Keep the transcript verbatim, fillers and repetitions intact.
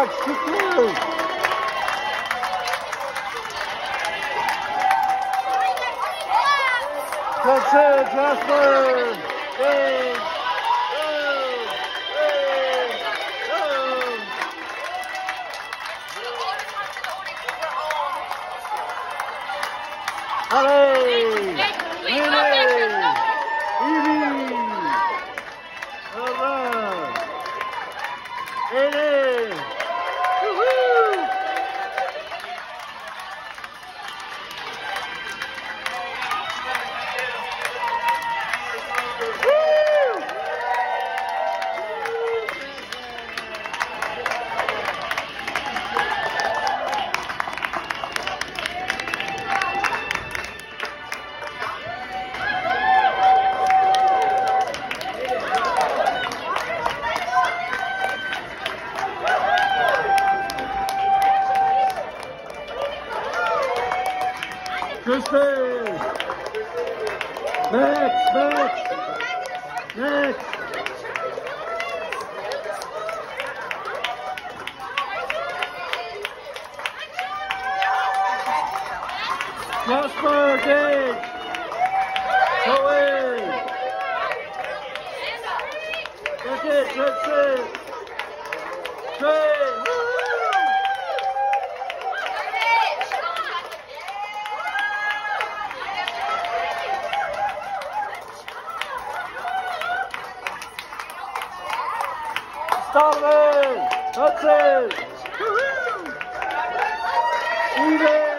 Max, two two. Hudson, Jasper, game, go, game, go. Allez, Lily, Evie, all right, Aiden, woohoo! Kristen! Next, next! Next! Jasper, Gage! Go in! That's it, that's it! Trey! Stop it! That's it! Woo-hoo! Even!